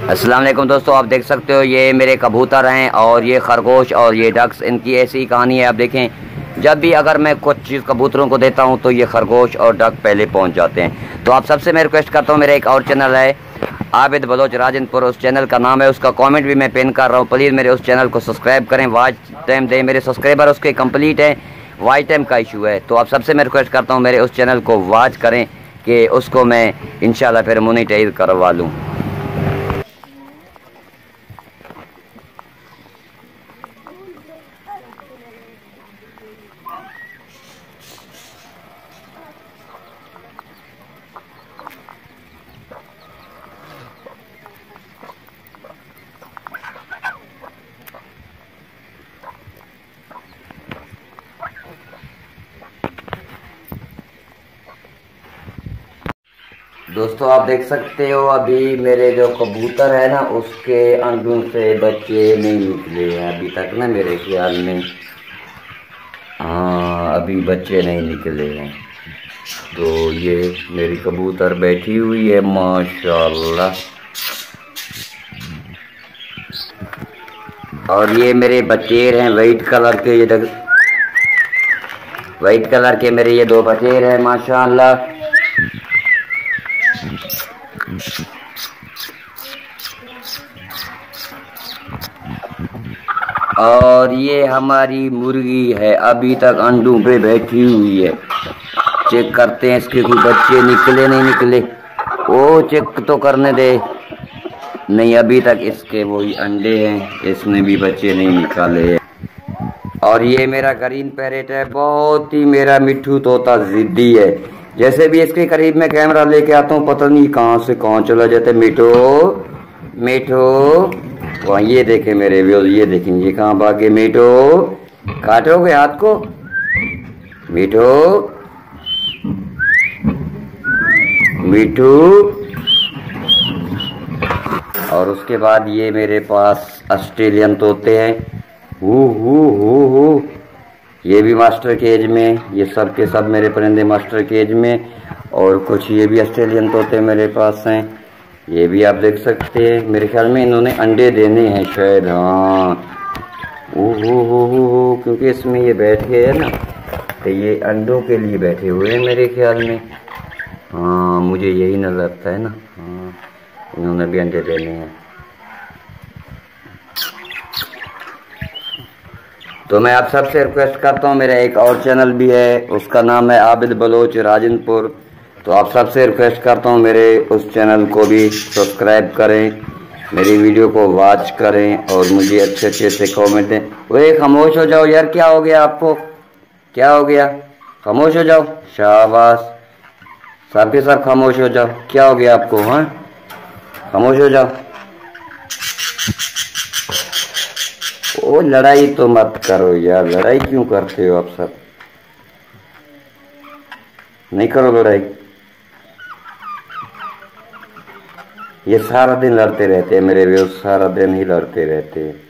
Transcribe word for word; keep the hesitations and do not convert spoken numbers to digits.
अस्सलाम वालेकुम दोस्तों, आप देख सकते हो ये मेरे कबूतर हैं और ये खरगोश और ये डक्स। इनकी ऐसी कहानी है। आप देखें, जब भी अगर मैं कुछ चीज़ कबूतरों को देता हूं तो ये खरगोश और डक पहले पहुंच जाते हैं। तो आप सबसे मैं रिक्वेस्ट करता हूं, मेरा एक और चैनल है आबिद बलोच राजनपुर, उस चैनल का नाम है, उसका कमेंट भी मैं पिन कर रहा हूँ। प्लीज़ मेरे उस चैनल को सब्सक्राइब करें, वॉच टाइम दें। मेरे सब्सक्राइबर उसके कंप्लीट है, वॉच टाइम का इशू है। तो आप सबसे मैं रिक्वेस्ट करता हूँ मेरे उस चैनल को वॉच करें कि उसको मैं इंशाल्लाह फिर मोनेटाइज करवा लूँ। दोस्तों आप देख सकते हो, अभी मेरे जो कबूतर है ना उसके अंडों से बच्चे नहीं निकले हैं अभी तक ना, मेरे ख्याल में। हाँ, अभी बच्चे नहीं निकले हैं। तो ये मेरी कबूतर बैठी हुई है माशाल्लाह। और ये मेरे बचेर हैं वाइट कलर के, ये देख वाइट कलर के मेरे ये दो बचेर हैं माशाल्लाह। और ये हमारी मुर्गी है, अभी तक अंडों पे बैठी हुई है। चेक करते हैं इसके कोई बच्चे निकले नहीं निकले। ओ चेक तो करने दे। नहीं, अभी तक इसके वही अंडे हैं, इसने भी बच्चे नहीं निकाले हैं। और ये मेरा ग्रीन पैरेट है, बहुत ही मेरा मिट्ठू तोता जिद्दी है। जैसे भी इसके करीब में कैमरा लेके आता हूँ, पता नहीं कहाँ से कहाँ चला जाता है। मिठो मिठो, वहाँ ये देखे मेरे व्यूज, ये देखेंगे ये कहाँ भागे। मिठो, काटोगे हाथ को? मिठो मिठू। और उसके बाद ये मेरे पास ऑस्ट्रेलियन तोते हैं, हु हु हु हु। ये भी मास्टर केज में, ये सब के सब मेरे परिंदे मास्टर केज में। और कुछ ये भी ऑस्ट्रेलियन तोते मेरे पास हैं, ये भी आप देख सकते हैं। मेरे ख्याल में इन्होंने अंडे देने हैं शायद, हाँ। ओहो हो हो हो, क्योंकि इसमें ये बैठे हैं ना, तो ये अंडों के लिए बैठे हुए हैं मेरे ख्याल में। हाँ, मुझे यही न लगता है ना। हाँ, इन्होंने भी अंडे देने हैं। तो मैं आप सबसे रिक्वेस्ट करता हूँ, मेरा एक और चैनल भी है, उसका नाम है आबिद बलोच राजनपुर। तो आप सबसे रिक्वेस्ट करता हूँ मेरे उस चैनल को भी सब्सक्राइब करें, मेरी वीडियो को वॉच करें और मुझे अच्छे अच्छे से कमेंट दें। ओए खामोश हो जाओ यार, क्या हो गया आपको? क्या हो गया? खामोश हो जाओ। शाबाश, सब के सब खामोश हो जाओ। क्या हो गया आपको? हाँ, खामोश हो जाओ। ओ लड़ाई तो मत करो यार, लड़ाई क्यों करते हो आप सब? नहीं करो लड़ाई। ये सारा दिन लड़ते रहते हैं मेरे व्यूअर्स, सारा दिन ही लड़ते रहते हैं।